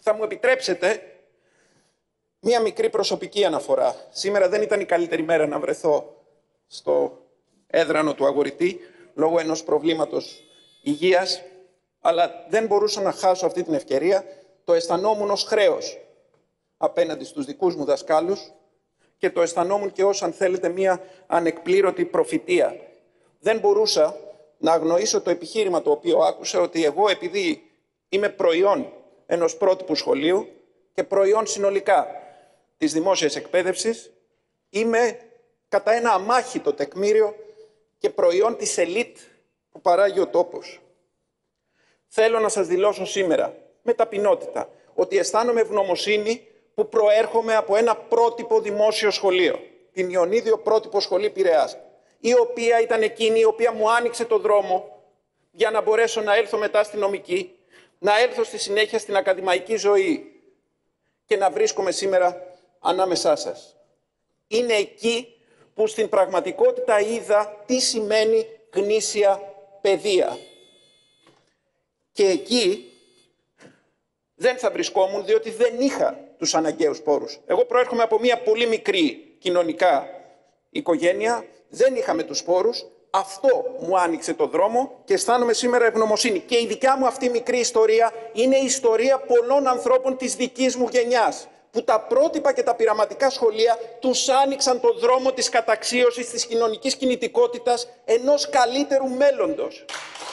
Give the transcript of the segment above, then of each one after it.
Θα μου επιτρέψετε μία μικρή προσωπική αναφορά. Σήμερα δεν ήταν η καλύτερη μέρα να βρεθώ στο έδρανο του αγορητή, λόγω ενός προβλήματος υγείας, αλλά δεν μπορούσα να χάσω αυτή την ευκαιρία. Το αισθανόμουν ως χρέος απέναντι στους δικούς μου δασκάλους και το αισθανόμουν και ως, αν θέλετε, μία ανεκπλήρωτη προφητεία. Δεν μπορούσα να αγνοήσω το επιχείρημα το οποίο άκουσα, ότι εγώ, επειδή είμαι προϊόν ενός πρότυπου σχολείου και προϊόν συνολικά της δημόσιας εκπαίδευσης, είμαι κατά ένα αμάχητο τεκμήριο και προϊόν της ελίτ που παράγει ο τόπος. Θέλω να σας δηλώσω σήμερα, με ταπεινότητα, ότι αισθάνομαι ευγνωμοσύνη που προέρχομαι από ένα πρότυπο δημόσιο σχολείο, την Ιωνίδιο Πρότυπο Σχολή Πειραιάς, η οποία ήταν εκείνη η οποία μου άνοιξε το δρόμο για να μπορέσω να έλθω μετά στη νομική, να έλθω στη συνέχεια στην ακαδημαϊκή ζωή και να βρίσκομαι σήμερα ανάμεσά σας. Είναι εκεί που στην πραγματικότητα είδα τι σημαίνει γνήσια παιδεία. Και εκεί δεν θα βρισκόμουν, διότι δεν είχα τους αναγκαίους πόρους. Εγώ προέρχομαι από μια πολύ μικρή κοινωνικά οικογένεια, δεν είχαμε τους πόρους. Αυτό μου άνοιξε το δρόμο και αισθάνομαι σήμερα ευγνωμοσύνη. Και η δικιά μου αυτή μικρή ιστορία είναι η ιστορία πολλών ανθρώπων της δικής μου γενιάς, που τα πρότυπα και τα πειραματικά σχολεία τους άνοιξαν το δρόμο της καταξίωσης της κοινωνικής κινητικότητας ενός καλύτερου μέλλοντος.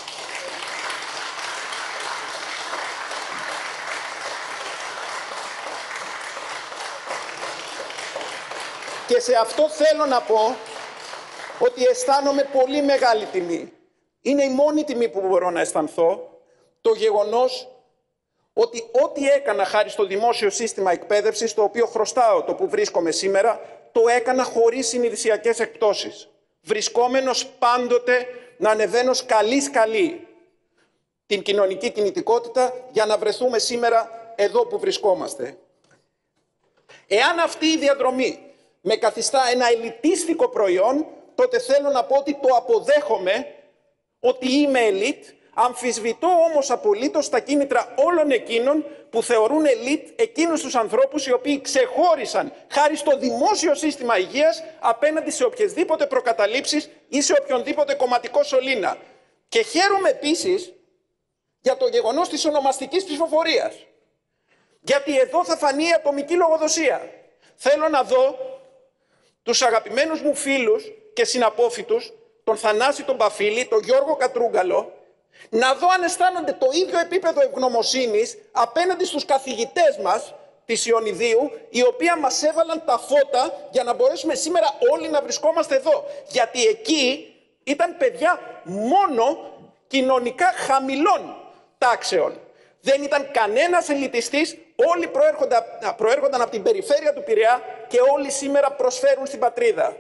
Και σε αυτό θέλω να πω ότι αισθάνομαι πολύ μεγάλη τιμή. Είναι η μόνη τιμή που μπορώ να αισθανθώ, το γεγονός ότι ό,τι έκανα χάρη στο δημόσιο σύστημα εκπαίδευσης, το οποίο χρωστάω το που βρίσκομαι σήμερα, το έκανα χωρίς συνειδησιακές εκπτώσεις. Βρισκόμενος πάντοτε να ανεβαίνω σκαλί-σκαλί την κοινωνική κινητικότητα για να βρεθούμε σήμερα εδώ που βρισκόμαστε. Εάν αυτή η διαδρομή με καθιστά ένα ελιτίστικο προϊόν, τότε θέλω να πω ότι το αποδέχομαι, ότι είμαι ελίτ. Αμφισβητώ όμως απολύτως τα κίνητρα όλων εκείνων που θεωρούν ελίτ εκείνους τους ανθρώπους οι οποίοι ξεχώρισαν χάρη στο δημόσιο σύστημα υγείας απέναντι σε οποιασδήποτε προκαταλήψεις ή σε οποιονδήποτε κομματικό σωλήνα. Και χαίρομαι επίσης για το γεγονός της ονομαστικής ψηφοφορίας. Γιατί εδώ θα φανεί η ατομική λογοδοσία. Θέλω να δω τους αγαπημένους μου φίλους και συναπόφοιτους, τον Θανάση τον Παφίλη, τον Γιώργο Κατρούγκαλο, να δω αν αισθάνονται το ίδιο επίπεδο ευγνωμοσύνης απέναντι στους καθηγητές μας της Ιωνιδίου, οι οποίοι μας έβαλαν τα φώτα για να μπορέσουμε σήμερα όλοι να βρισκόμαστε εδώ. Γιατί εκεί ήταν παιδιά μόνο κοινωνικά χαμηλών τάξεων. Δεν ήταν κανένας ελιτιστής, όλοι προέρχονταν από την περιφέρεια του Πειραιά και όλοι σήμερα προσφέρουν στην πατρίδα.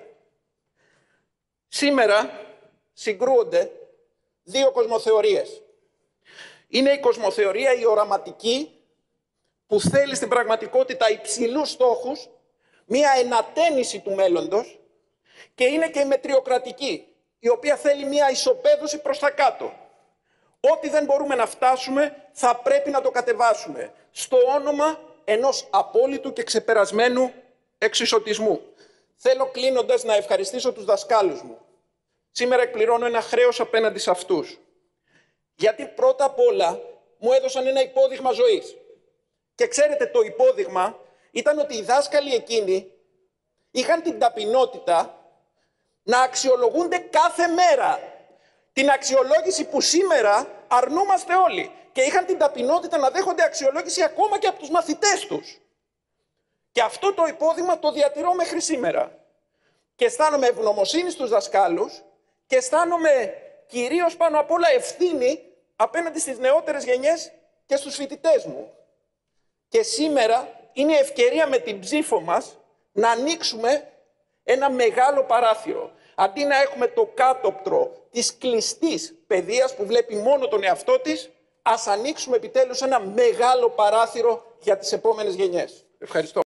Σήμερα συγκρούονται δύο κοσμοθεωρίες. Είναι η κοσμοθεωρία η οραματική, που θέλει στην πραγματικότητα υψηλούς στόχους, μία ενατένιση του μέλλοντος, και είναι και η μετριοκρατική, η οποία θέλει μία ισοπαίδωση προς τα κάτω. Ό,τι δεν μπορούμε να φτάσουμε θα πρέπει να το κατεβάσουμε, στο όνομα ενός απόλυτου και ξεπερασμένου εξισωτισμού. Θέλω κλείνοντας να ευχαριστήσω τους δασκάλους μου. Σήμερα εκπληρώνω ένα χρέος απέναντι σε αυτούς. Γιατί πρώτα απ' όλα μου έδωσαν ένα υπόδειγμα ζωής. Και ξέρετε, το υπόδειγμα ήταν ότι οι δάσκαλοι εκείνοι είχαν την ταπεινότητα να αξιολογούνται κάθε μέρα. Την αξιολόγηση που σήμερα αρνούμαστε όλοι. Και είχαν την ταπεινότητα να δέχονται αξιολόγηση ακόμα και από τους μαθητές τους. Και αυτό το υπόδειγμα το διατηρώ μέχρι σήμερα. Και αισθάνομαι ευγνωμοσύνη στους δασκάλους και αισθάνομαι κυρίως πάνω απ' όλα ευθύνη απέναντι στις νεότερες γενιές και στους φοιτητές μου. Και σήμερα είναι η ευκαιρία με την ψήφο μας να ανοίξουμε ένα μεγάλο παράθυρο. Αντί να έχουμε το κάτωπτρο της κλειστής παιδείας που βλέπει μόνο τον εαυτό της, ας ανοίξουμε επιτέλους ένα μεγάλο παράθυρο για τις επόμενες γενιές. Ευχαριστώ.